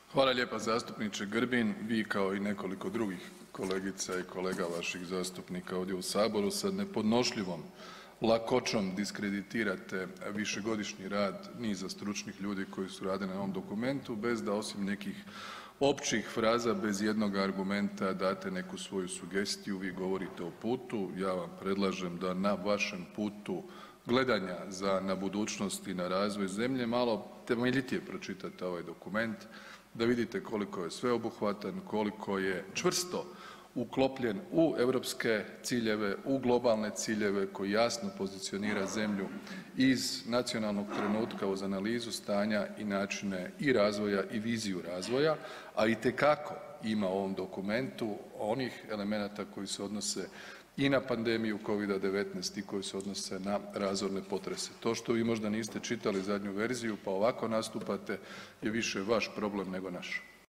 Hvala lijepa zastupniče Grbin. Vi kao i nekoliko drugih kolegica i kolega vaših zastupnika ovdje u saboru sa nepodnošljivom lakoćom diskreditirate višegodišnji rad niza stručnih ljudi koji su radili na ovom dokumentu bez da osim nekih općih fraza bez ijednog argumenta date neku svoju sugestiju. Vi govorite o putu, ja vam predlažem da na vašem putu gledanja na budućnost i na razvoj zemlje malo temeljitije pročitate ovaj dokument, da vidite koliko je sveobuhvatan, koliko je čvrsto uklopljen u europske ciljeve, u globalne ciljeve koji jasno pozicionira zemlju iz nacionalnog trenutka uz analizu stanja i načine i razvoja i viziju razvoja, a itekako ima u ovom dokumentu onih elemenata koji se odnose i na pandemiju Covida-19 i koji se odnose na razorne potrese. To što vi možda niste čitali zadnju verziju pa ovako nastupate je više vaš problem nego naš.